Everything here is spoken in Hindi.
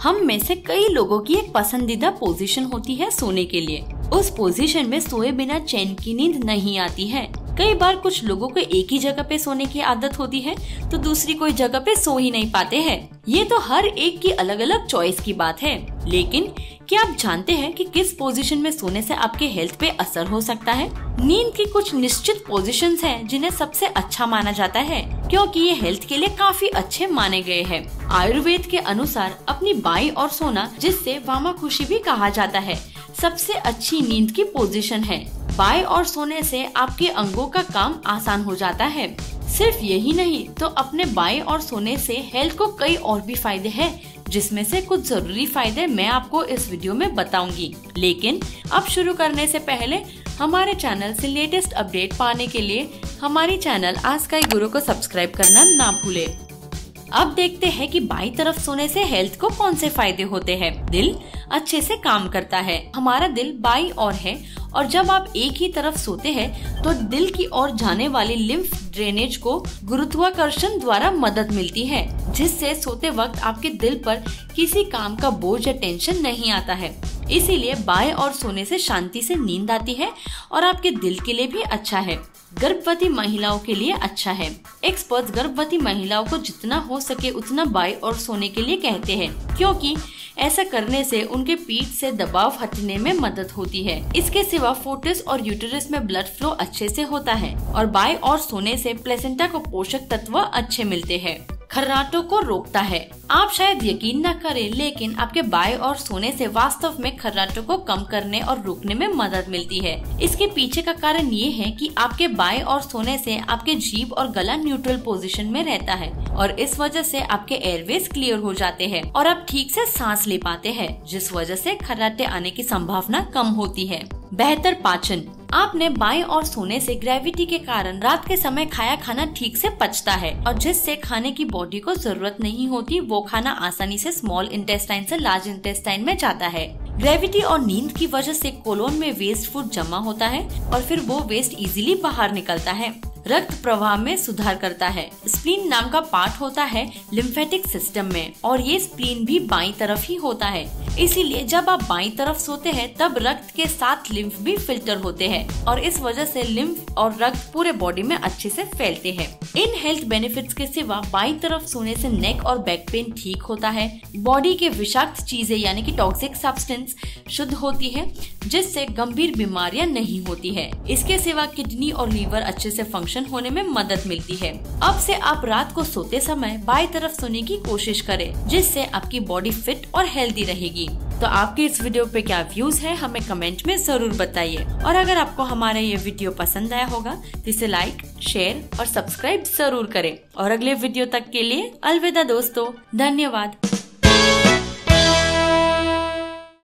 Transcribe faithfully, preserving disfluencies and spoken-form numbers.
हम में से कई लोगों की एक पसंदीदा पोजीशन होती है सोने के लिए। उस पोजीशन में सोए बिना चैन की नींद नहीं आती है। कई बार कुछ लोगों को एक ही जगह पे सोने की आदत होती है तो दूसरी कोई जगह पे सो ही नहीं पाते हैं। ये तो हर एक की अलग अलग चॉइस की बात है। लेकिन क्या आप जानते हैं कि किस पोजीशन में सोने से आपके हेल्थ पे असर हो सकता है? नींद की कुछ निश्चित पोजीशंस हैं जिन्हें सबसे अच्छा माना जाता है क्योंकि ये हेल्थ के लिए काफी अच्छे माने गए हैं। आयुर्वेद के अनुसार अपनी बाईं ओर सोना, जिससे वामाखुशी भी कहा जाता है, सबसे अच्छी नींद की पोजीशन है। बाएं ओर सोने से आपके अंगों का काम आसान हो जाता है। सिर्फ यही नहीं तो अपने बाएं ओर सोने से हेल्थ को कई और भी फायदे हैं, जिसमें से कुछ जरूरी फायदे मैं आपको इस वीडियो में बताऊंगी। लेकिन अब शुरू करने से पहले हमारे चैनल से लेटेस्ट अपडेट पाने के लिए हमारी चैनल आस्काई गुरु को सब्सक्राइब करना ना भूले। अब देखते हैं कि बाईं तरफ सोने से हेल्थ को कौन से फायदे होते हैं। दिल अच्छे से काम करता है। हमारा दिल बाईं ओर है और जब आप एक ही तरफ सोते हैं तो दिल की ओर जाने वाली लिम्फ ड्रेनेज को गुरुत्वाकर्षण द्वारा मदद मिलती है, जिससे सोते वक्त आपके दिल पर किसी काम का बोझ या टेंशन नहीं आता है। इसीलिए बाएं ओर सोने से शांति से नींद आती है और आपके दिल के लिए भी अच्छा है। गर्भवती महिलाओं के लिए अच्छा है। एक्सपर्ट्स गर्भवती महिलाओं को जितना हो सके उतना बाईं ओर सोने के लिए कहते हैं, क्योंकि ऐसा करने से उनके पीठ से दबाव हटने में मदद होती है। इसके सिवा फोर्टिस और यूटेरस में ब्लड फ्लो अच्छे से होता है और बाईं ओर सोने से प्लेसेंटा को पोषक तत्व अच्छे मिलते हैं। खर्राटों को रोकता है। आप शायद यकीन न करें, लेकिन आपके बाएं ओर सोने से वास्तव में खर्राटों को कम करने और रोकने में मदद मिलती है। इसके पीछे का कारण ये है कि आपके बाएं ओर सोने से आपके जीभ और गला न्यूट्रल पोजीशन में रहता है और इस वजह से आपके एयरवेज क्लियर हो जाते हैं और आप ठीक से सांस ले पाते हैं, जिस वजह से खर्राटे आने की संभावना कम होती है। बेहतर पाचन। आपने बाएं ओर सोने से ग्रेविटी के कारण रात के समय खाया खाना ठीक से पचता है और जिससे खाने की बॉडी को जरूरत नहीं होती, वो खाना आसानी से स्मॉल इंटेस्टाइन से लार्ज इंटेस्टाइन में जाता है। ग्रेविटी और नींद की वजह से कोलोन में वेस्ट फूड जमा होता है और फिर वो वेस्ट इजीली बाहर निकलता है। रक्त प्रवाह में सुधार करता है। स्प्लीन नाम का पार्ट होता है लिम्फेटिक सिस्टम में और ये स्प्लीन भी बाईं तरफ ही होता है। इसीलिए जब आप बाईं तरफ सोते हैं तब रक्त के साथ लिम्फ भी फिल्टर होते हैं और इस वजह से लिम्फ और रक्त पूरे बॉडी में अच्छे से फैलते हैं। इन हेल्थ बेनिफिट्स के सिवा बाईं तरफ सोने से नेक और बैक पेन ठीक होता है। बॉडी के विषाक्त चीजें यानी कि टॉक्सिक सब्सटेंस शुद्ध होती है, जिससे गंभीर बीमारियां नहीं होती है। इसके सिवा किडनी और लीवर अच्छे से फंक्शन होने में मदद मिलती है। अब से आप रात को सोते समय बाईं तरफ सोने की कोशिश करें, जिससे आपकी बॉडी फिट और हेल्दी रहेगी। तो आपके इस वीडियो पे क्या व्यूज है, हमें कमेंट में जरूर बताइए। और अगर आपको हमारा ये वीडियो पसंद आया होगा तो इसे लाइक, शेयर और सब्सक्राइब जरूर करें। और अगले वीडियो तक के लिए अलविदा दोस्तों, धन्यवाद।